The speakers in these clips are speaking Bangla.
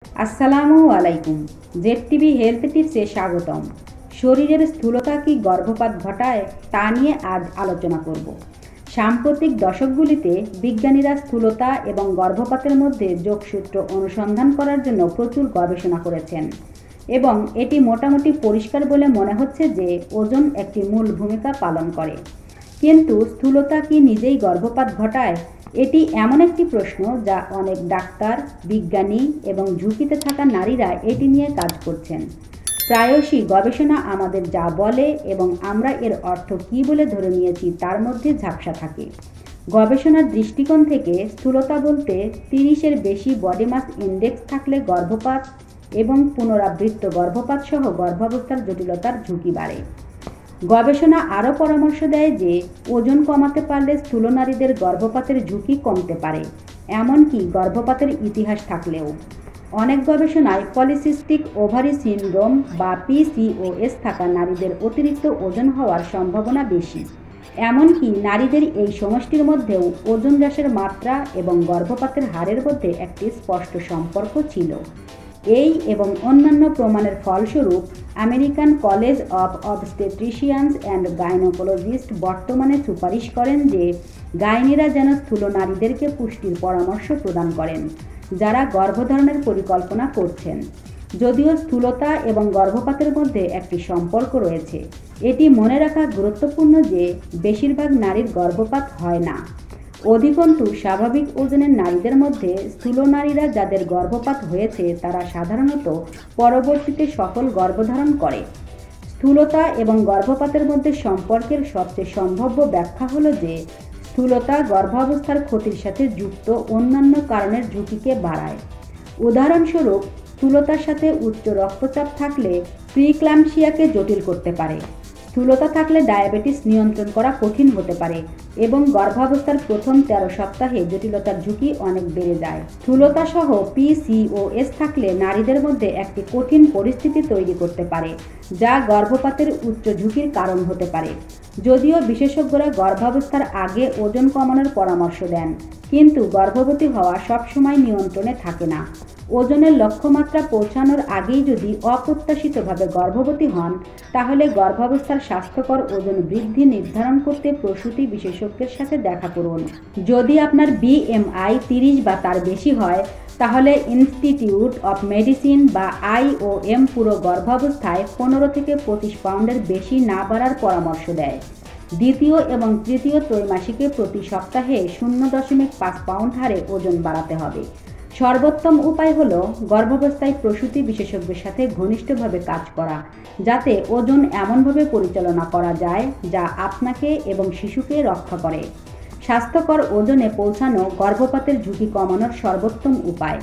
আসসালামু আলাইকুম। জেড টিভি হেলথ টিপসে স্বাগতম। শরীরের স্থূলতা কি গর্ভপাত ঘটায় তা নিয়ে আজ আলোচনা করব। সাম্প্রতিক দশকগুলিতে বিজ্ঞানীরা স্থূলতা এবং গর্ভপাতের মধ্যে যোগসূত্র অনুসন্ধান করার জন্য প্রচুর গবেষণা করেছেন এবং এটি মোটামুটি পরিষ্কার বলে মনে হচ্ছে যে ওজন একটি মূল ভূমিকা পালন করে। কিন্তু স্থূলতা কি নিজেই গর্ভপাত ঘটায়? এটি এমন একটি প্রশ্ন যা অনেক ডাক্তার, বিজ্ঞানী এবং ঝুঁকিতে থাকা নারীরা এটি নিয়ে কাজ করছেন। প্রায়শই গবেষণা আমাদের যা বলে এবং আমরা এর অর্থ কী বলে ধরে নিয়েছি তার মধ্যে ঝাপসা থাকে। গবেষণার দৃষ্টিকোণ থেকে স্থূলতা বলতে 30-এর বেশি বডি মাস ইন্ডেক্স থাকলে গর্ভপাত এবং পুনরাবৃত্ত গর্ভপাত সহ গর্ভাবস্থার জটিলতার ঝুঁকি বাড়ে। গবেষণা আরও পরামর্শ দেয় যে ওজন কমাতে পারলে স্থূল নারীদের গর্ভপাতের ঝুঁকি কমতে পারে, এমনকি গর্ভপাতের ইতিহাস থাকলেও। অনেক গবেষণায় পলিসিস্টিক ওভারি সিনড্রোম বা পিসিওএস থাকা নারীদের অতিরিক্ত ওজন হওয়ার সম্ভাবনা বেশি। এমনকি নারীদের এই সমষ্টির মধ্যেও ওজন হ্রাসের মাত্রা এবং গর্ভপাতের হারের মধ্যে একটি স্পষ্ট সম্পর্ক ছিল। এই এবং অন্যান্য প্রমাণের ফলস্বরূপ American College of Obstetricians and Gynecologist বর্তমানে সুপারিশ করেন যে গাইনিরা যেন স্থূল নারীদেরকে পুষ্টির পরামর্শ প্রদান করেন যারা গর্ভধারণের পরিকল্পনা করছেন। যদিও স্থূলতা এবং গর্ভপাতের মধ্যে একটি সম্পর্ক রয়েছে, এটি মনে রাখা গুরুত্বপূর্ণ যে বেশিরভাগ নারীর গর্ভপাত হয় না। অধিকন্তু স্বাভাবিক ওজনের নারীদের মধ্যে স্থূল নারীরা যাদের গর্ভপাত হয়েছে তারা সাধারণত পরবর্তীতে সফল গর্ভধারণ করে। স্থূলতা এবং গর্ভপাতের মধ্যে সম্পর্কের সবচেয়ে সম্ভাব্য ব্যাখ্যা হলো যে স্থূলতা গর্ভাবস্থার ক্ষতির সাথে যুক্ত অন্যান্য কারণের ঝুঁকিকে বাড়ায়। উদাহরণস্বরূপ, স্থূলতার সাথে উচ্চ রক্তচাপ থাকলে প্রিক্লাম্পসিয়াকে জটিল করতে পারে। স্থূলতা থাকলে ডায়াবেটিস নিয়ন্ত্রণ করা কঠিন হতে পারে এবং গর্ভাবস্থার প্রথম 13 সপ্তাহে জটিলতার ঝুঁকি অনেক বেড়ে যায়। স্থূলতা সহ পিসিওএস থাকলে নারীদের মধ্যে একটি কঠিন পরিস্থিতি তৈরি করতে পারে যা গর্ভপাতের উচ্চ ঝুঁকির কারণ হতে পারে। যদিও বিশেষজ্ঞরা গর্ভাবস্থার আগে ওজন কমানোর পরামর্শ দেন, কিন্তু গর্ভবতী হওয়া সবসময় নিয়ন্ত্রণে থাকে না। ওজনের লক্ষ্যমাত্রা পৌঁছানোর আগেই যদি অপ্রত্যাশিতভাবে গর্ভবতী হন, তাহলে গর্ভাবস্থার স্বাস্থ্যকর ওজন বৃদ্ধি নির্ধারণ করতে প্রসূতি বিশেষজ্ঞের সাথে দেখা করুন। যদি আপনার বিএমআই 30 বা তার বেশি হয়, তাহলে ইনস্টিটিউট অফ মেডিসিন বা IOM পুরো গর্ভাবস্থায় 15 থেকে 25 পাউন্ডের বেশি না বাড়ার পরামর্শ দেয়। দ্বিতীয় এবং তৃতীয় ত্রৈমাসিকে প্রতি সপ্তাহে 0.5 পাউন্ড হারে ওজন বাড়াতে হবে। সর্বোত্তম উপায় হলো গর্ভাবস্থায় প্রসূতি বিশেষজ্ঞের সাথে ঘনিষ্ঠভাবে কাজ করা, যাতে ওজন এমনভাবে পরিচালনা করা যায় যা আপনাকে এবং শিশুকে রক্ষা করে। স্বাস্থ্যকর ওজনে পৌঁছানো গর্ভপাতের ঝুঁকি কমানোর সর্বোত্তম উপায়।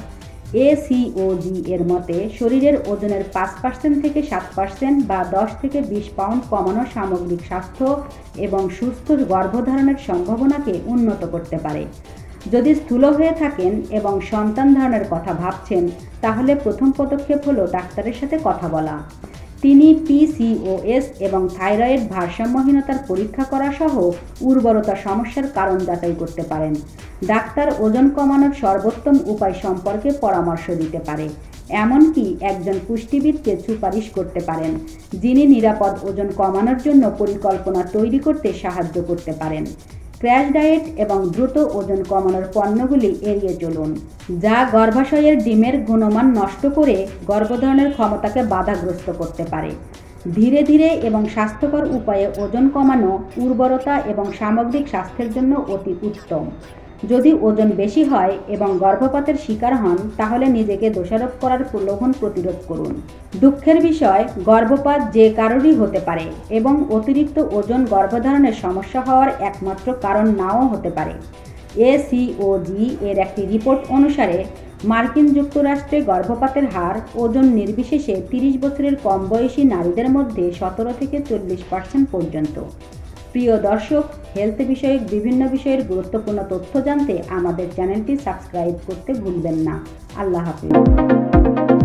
ACOG এর মতে শরীরের ওজনের 5% থেকে 7% বা 10 থেকে 20 পাউন্ড কমানো সামগ্রিক স্বাস্থ্য এবং সুস্থ গর্ভধারণের সম্ভাবনাকে উন্নত করতে পারে। যদি স্থূল হয়ে থাকেন এবং সন্তান ধারণের কথা ভাবছেন, তাহলে প্রথম পদক্ষেপ হলো ডাক্তারের সাথে কথা বলা। তিনি পিসিওএস এবং থাইরয়েড ভারসাম্যহীনতার পরীক্ষা করা সহ উর্বরতা সমস্যার কারণ যাচাই করতে পারেন। ডাক্তার ওজন কমানোর সর্বোত্তম উপায় সম্পর্কে পরামর্শ দিতে পারে, এমনকি একজন পুষ্টিবিদকে সুপারিশ করতে পারেন যিনি নিরাপদ ওজন কমানোর জন্য পরিকল্পনা তৈরি করতে সাহায্য করতে পারেন। ক্র্যাশ ডায়েট এবং দ্রুত ওজন কমানোর পণ্যগুলি এড়িয়ে চলুন, যা গর্ভাশয়ের ডিমের গুণমান নষ্ট করে গর্ভধারণের ক্ষমতাকে বাধাগ্রস্ত করতে পারে। ধীরে ধীরে এবং স্বাস্থ্যকর উপায়ে ওজন কমানো উর্বরতা এবং সামগ্রিক স্বাস্থ্যের জন্য অতি উত্তম। যদি ওজন বেশি হয় এবং গর্ভপাতের শিকার হন, তাহলে নিজেকে দোষারোপ করার প্রলোভন প্রতিরোধ করুন। দুঃখের বিষয়, গর্ভপাত যে কারোরই হতে পারে এবং অতিরিক্ত ওজন গর্ভধারণের সমস্যা হওয়ার একমাত্র কারণ নাও হতে পারে। ACOG এর একটি রিপোর্ট অনুসারে মার্কিন যুক্তরাষ্ট্রে গর্ভপাতের হার ওজন নির্বিশেষে 30 বছরের কম বয়সী নারীদের মধ্যে 17 থেকে 40% পর্যন্ত। প্রিয় দর্শক, হেলথ বিষয়ক বিভিন্ন বিষয়ের গুরুত্বপূর্ণ তথ্য জানতে আমাদের চ্যানেলটি সাবস্ক্রাইব করতে ভুলবেন না। আল্লাহ হাফেজ।